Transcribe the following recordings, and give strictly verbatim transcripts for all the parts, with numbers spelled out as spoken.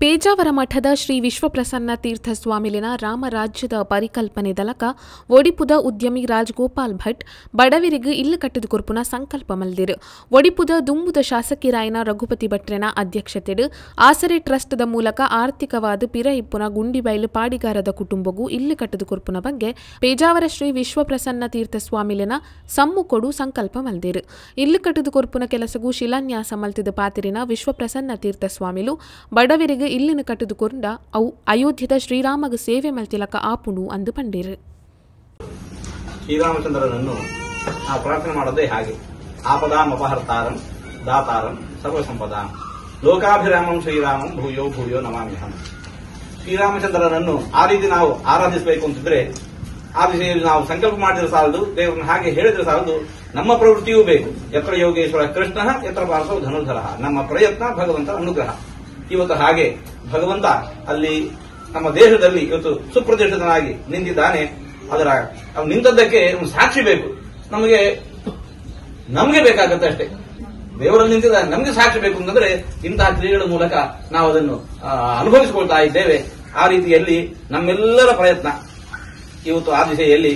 ಪೇಜಾವರ ಮಠದ ಶ್ರೀ ವಿಶ್ವಪ್ರಸನ್ನ ತೀರ್ಥ ಸ್ವಾಮಿಲಿನ ರಾಮರಾಜ್ಯದ ಪರಿಕಲ್ಪನೆ ದಲಕ ಒಡಿಪುದ ಉದ್ಯಮಿ ರಾಜಗೋಪಾಲ್ ಭಟ್ ಬಡವರಿಗೆ ಇಲ್ಲು ಕಟ್ಟಿದು ಕೊರ್ಪುನ ಸಂಕಲ್ಪ ಮಲ್ದಿರು. ಒಡಿಪುದ ದುಂಬುದ ಶಾಸಕಿರಾಯನ ರಘುಪತಿ ಭಟ್ರೆನ ಅಧ್ಯಕ್ಷತೆಡು ಆಸರೆ ಟ್ರಸ್ಟ್ದ ಮೂಲಕ ಆರ್ಥಿಕವಾದ ಪಿರ ಇಪ್ಪುನ ಗುಂಡಿಬೈಲು ಪಾಡಿಗಾರದ ಕುಟುಂಬಗೂ ಇಲ್ಲು ಕಟ್ಟಿದು ಕೊರ್ಪುನ ಬಗ್ಗೆ ಪೇಜಾವರ ಶ್ರೀ ವಿಶ್ವಪ್ರಸನ್ನ ತೀರ್ಥ ಸ್ವಾಮಿಲಿನ ಸಮ್ಮುಕೊಡು ಸಂಕಲ್ಪ ಮಲ್ದಿರು. ಇಲ್ಲು ಕಟ್ಟಿದು ಕೊರ್ಪುನ ಕೆಲಸಗೂ ಶಿಲಾನ್ಯಾಸ ಮಲ್ತಿದ ಪಾತಿರಿನ ವಿಶ್ವಪ್ರಸನ್ನ ತೀರ್ಥ ಸ್ವಾಮಿಲು ಬಡವರಿಗೆ ಇಲ್ಲಿನ ಕಟ್ಟಿದುಕೊಂಡ ಅವು ಅಯೋಧ್ಯದ ಶ್ರೀರಾಮಗ ಸೇವೆ ಮಲ್ತಿಲಕ ಆಪುಂಡು ಅಂದು ಪಂಡಿರು. ಶ್ರೀರಾಮಚಂದ್ರನನ್ನು ನಾವು ಪ್ರಾರ್ಥನೆ ಮಾಡೋದೇ ಹಾಗೆ, ಆಪದಾಂ ಅಪಹರ್ತಾರಂ ದಾತಾರಂ ಸರ್ವಸಂಪದಾಂ ಲೋಕಾಭಿರಾಮಂ ಶ್ರೀರಾಮಂ ಭೂಯೋ ಭೂಯೋ ನಮಾಮ್ಯಹಂ. ಶ್ರೀರಾಮಚಂದ್ರನನ್ನು ಆ ರೀತಿ ನಾವು ಆರಾಧಿಸಬೇಕು ಅಂತಿದ್ರೆ ಆ ದಿಶೆಯಲ್ಲಿ ನಾವು ಸಂಕಲ್ಪ ಮಾಡಿದ್ರೆ ಸಾಲದು, ದೇವರನ್ನು ಹಾಗೆ ಹೇಳಿದ್ರೆ ಸಾಲದು, ನಮ್ಮ ಪ್ರವೃತ್ತಿಯೂ ಬೇಕು. ಯತ್ರ ಯೋಗೇಶ್ವರ ಕೃಷ್ಣ ಯತ್ರ ಪಾರ್ಸೋ ಧನುರ್ಧರ. ನಮ್ಮ ಪ್ರಯತ್ನ ಭಗವಂತನ ಅನುಗ್ರಹ. ಇವತ್ತು ಹಾಗೆ ಭಗವಂತ ಅಲ್ಲಿ ನಮ್ಮ ದೇಶದಲ್ಲಿ ಇವತ್ತು ಸುಪ್ರತಿಷ್ಠಿತನಾಗಿ ನಿಂತಿದ್ದಾನೆ. ಅದರ ಅವ್ನು ನಿಂತದ್ದಕ್ಕೆ ಒಂದು ಸಾಕ್ಷಿ ಬೇಕು. ನಮಗೆ ನಮಗೆ ಬೇಕಾಗತ್ತೆ ಅಷ್ಟೇ. ದೇವರಲ್ಲಿ ನಿಂತಿದ್ದಾನೆ, ನಮಗೆ ಸಾಕ್ಷಿ ಬೇಕು ಅಂತಂದ್ರೆ ಇಂತಹ ಕ್ರಿಯೆಗಳ ಮೂಲಕ ನಾವು ಅದನ್ನು ಅನುಭವಿಸಿಕೊಳ್ತಾ ಇದ್ದೇವೆ. ಆ ರೀತಿಯಲ್ಲಿ ನಮ್ಮೆಲ್ಲರ ಪ್ರಯತ್ನ ಇವತ್ತು ಆ ದಿಶೆಯಲ್ಲಿ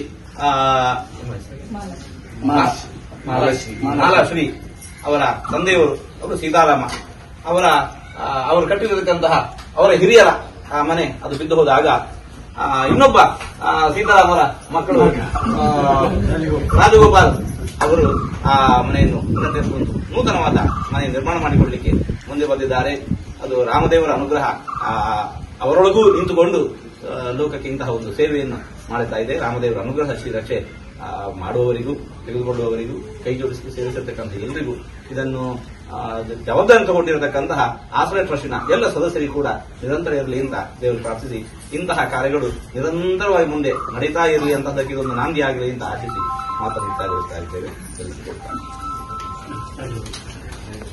ಮಾಲಾಶ್ರೀ ಅವರ ತಂದೆಯವರು ಅವರು ಸೀತಾರಾಮ ಅವರ ಅವರು ಕಟ್ಟಿರತಕ್ಕಂತಹ ಅವರ ಹಿರಿಯರ ಮನೆ ಅದು ಬಿದ್ದು ಹೋದಾಗ ಇನ್ನೊಬ್ಬ ಸೀತಾರಾಮರ ಮಕ್ಕಳು ರಾಜಗೋಪಾಲ್ ಅವರು ಆ ಮನೆಯನ್ನು ತೆಗೆದುಕೊಂಡು ನೂತನವಾದ ಮನೆ ನಿರ್ಮಾಣ ಮಾಡಿಕೊಳ್ಳಲಿಕ್ಕೆ ಮುಂದೆ ಬಂದಿದ್ದಾರೆ. ಅದು ರಾಮದೇವರ ಅನುಗ್ರಹ ಅವರೊಳಗೂ ನಿಂತುಕೊಂಡು ಲೋಕಕ್ಕೆ ಇಂತಹ ಒಂದು ಸೇವೆಯನ್ನು ಮಾಡುತ್ತಾ ಇದೆ. ರಾಮದೇವರ ಅನುಗ್ರಹ ಶ್ರೀರಕ್ಷೆ ಮಾಡುವವರಿಗೂ ತೆಗೆದುಕೊಳ್ಳುವವರಿಗೂ ಕೈ ಜೋಡಿಸಿ ಸೇವಿಸಿರ್ತಕ್ಕಂಥ ಎಲ್ಲರಿಗೂ ಇದನ್ನು ಜವಾಬ್ದಾರಿ ತಗೊಂಡಿರತಕ್ಕಂತಹ ಆಶ್ರಯ ಟ್ರಸ್ಟಿನ ಎಲ್ಲ ಸದಸ್ಯರಿಗೂ ಕೂಡ ನಿರಂತರ ಇರಲಿ ಅಂತ ದೇವರು ಪ್ರಾರ್ಥಿಸಿ ಇಂತಹ ಕಾರ್ಯಗಳು ನಿರಂತರವಾಗಿ ಮುಂದೆ ನಡೀತಾ ಇರಲಿ ಅಂತದ್ದಕ್ಕೆ ಇದೊಂದು ನಾಂದಿ ಆಗಲಿ ಅಂತ ಆಶಿಸಿ ಮಾತನಾಡ್ತಾ ಇದ್ದೇವೆ.